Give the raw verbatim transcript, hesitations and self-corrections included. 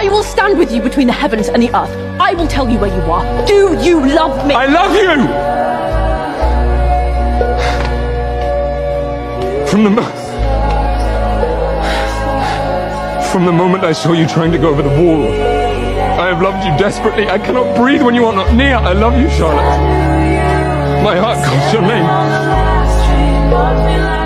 I will stand with you between the heavens and the earth. I will tell you where you are. Do you love me? I love you! From the mo- From the moment I saw you trying to go over the wall, I have loved you desperately. I cannot breathe when you are not near. I love you, Charlotte. My heart calls your name.